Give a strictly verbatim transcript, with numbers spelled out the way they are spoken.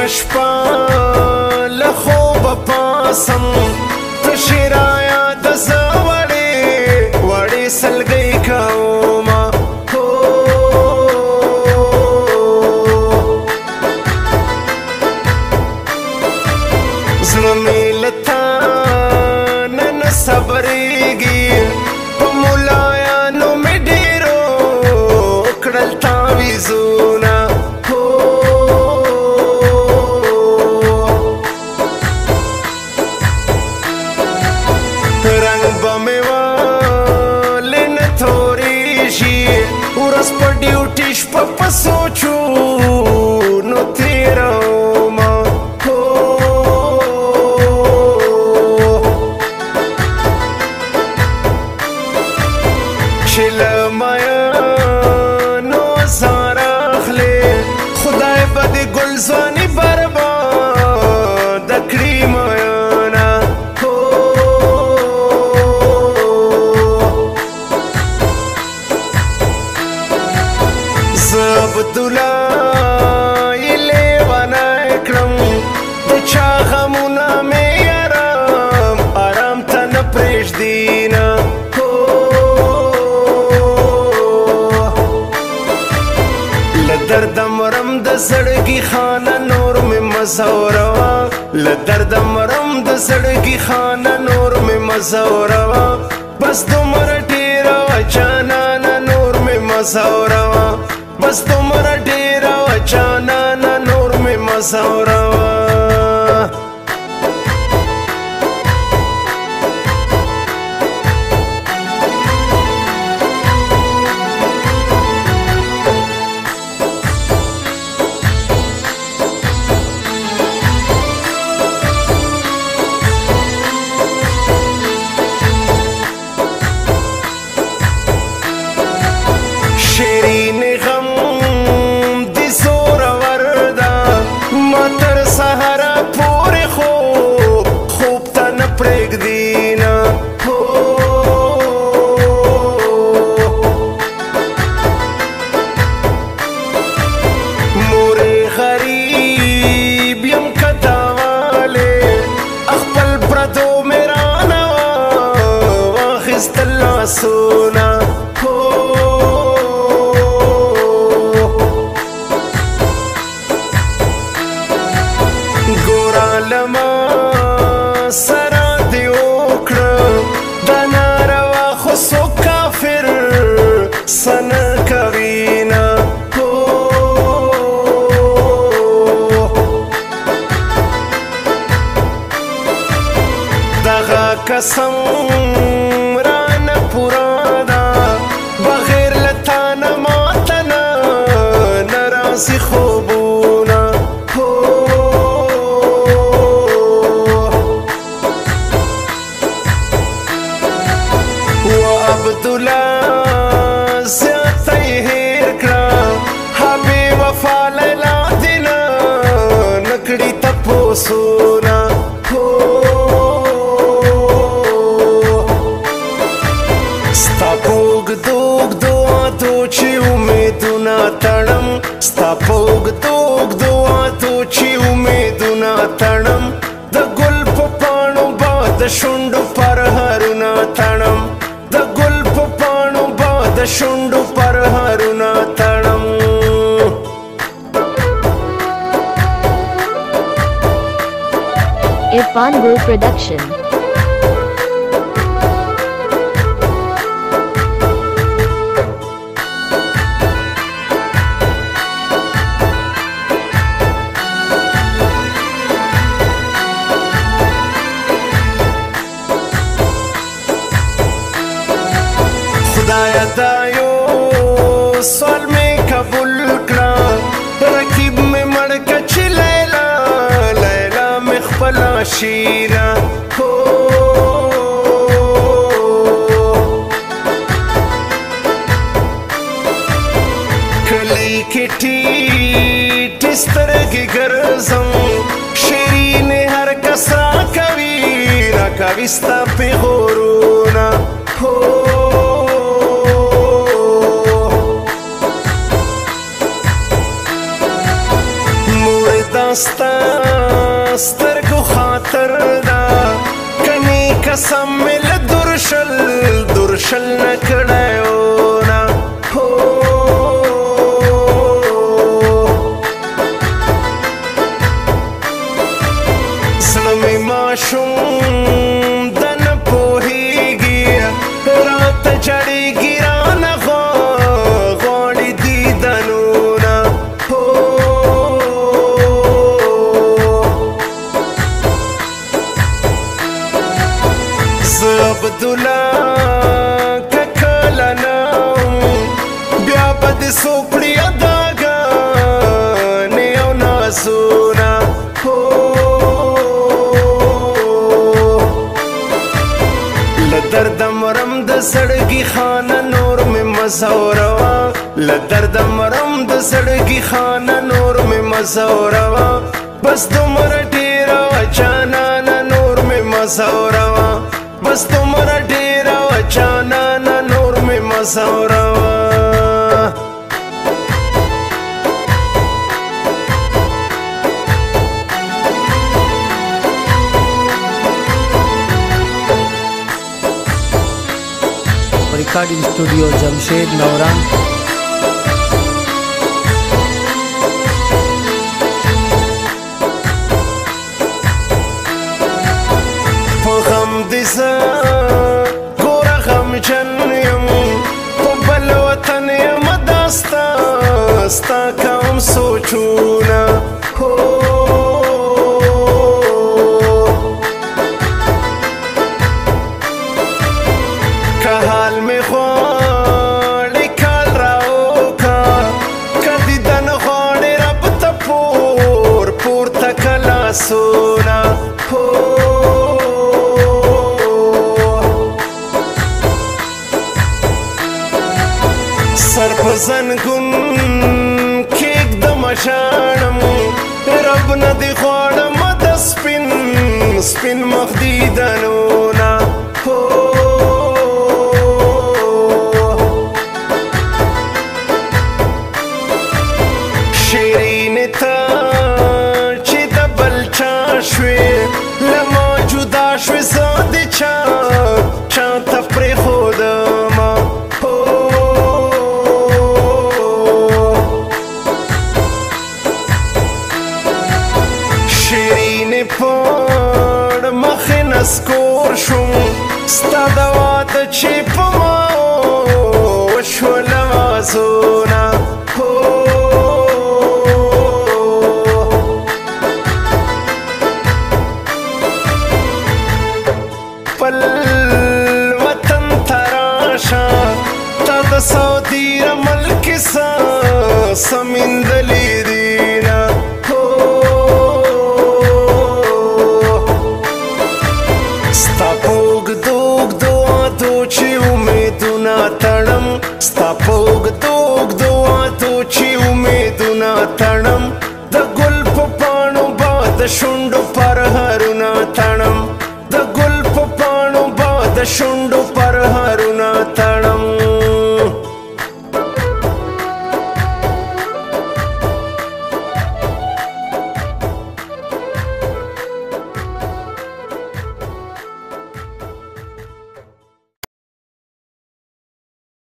شپه له خوبه پاسم تشې رایاده زه وړې وړې سلګۍ کومه زړه مې له تا نه نه صبرېږي په ملایانو مې ډېرو کړل تعویضونه رنګ به مې ولې نه تورېږي ورځ په ډیوټي شپه په سوچونو تېرومه چې له میانو ځان اخلې خدای به دې ګلځواني برباده کړي میانه زه عبدالله یې لیونی کړم د چا غمونه مې ارام ارام ته نه پرېږدي نه له درده مرم د زړګي خانه نور مې مه ځوروه له درده مرم د زړګي خانه نور مې مه ځوروه بس دومره ډېره وه جانانه نور مې مه ځوروه بس دومره ډېره وه جانانه نور مې مه ځوروه شیرین غم دی زورور ده ما تر سهاره پورې خوب خوب ته نه پرېږدي نه مورې غریب یم که داوالې خپل پردو مې رانه واخیستل لاسونه لما سره دې وکړه دا ناروا خو څوک کافر څه نه کوي نه دغه قسم رانه پوره ده بغیر له تا نه ماته نه نه راځي خوبونه عبدالله زیاته یې هېر کړه حبې وفا لیلا دې نه نه کړي تپوسونه ستا په اوږدو اوږدو عادو چې امیدونه تړم ستا په اوږدو اوږدو عادو چې امیدونه تړم د ګل په پاڼو به د شونډو پرهرونه تړم د ګل په پاڼو به د شونډو پرهرونه تړم Irfan Gul Production. خدایا دا یو سوال مې قبول کړه رقیب مې مړ که چې لیلا لیلا مې خپله شیره کلی کې ټیټې سترګې ګرځم شیرینې هر کس راکوي راکوي ستا پیغورونه مور داستا قسم مل درشل درشل نکړایو نا هو سلمې ماشوم دن پوهیږي رات چړېږي رانه غواړي دیدنونه هو زه عبدالله که کله نه بیا به دې څوک کړي اداګانې او نازونه هو له درده مرم د زړګي خانه نور مې مزوروا له درده مرم د زړګي خانه نور مې مزوروا بس دومره ډېره وه جانانه نور مې مزوروا بس دومره ډېره وه جانانه نور مې مزوروا recording studio Jamshed Nauran په غم دې زه ګوره غمجن یم په بل وطن یم دا ستا ستا کوم سوچونه هو که حال مې غواړې کال راوکه که دیدن غواړې رب ته پور پورته که لاسونه هو سر په زنګون کښېږدمه ژاړم رب نه دې غواړم د سپین سپین مخ دیدنونه هو شیرینې ته چې د بل چا شوې له ما جدا شوې زه د چا چا ته پرېښودمه پړ مخې نسکور شوم ستا د واده چې په ما وشول اوازونه هو خپل وطن ته راشه تا د سعودي رمل کې څه څه میندلي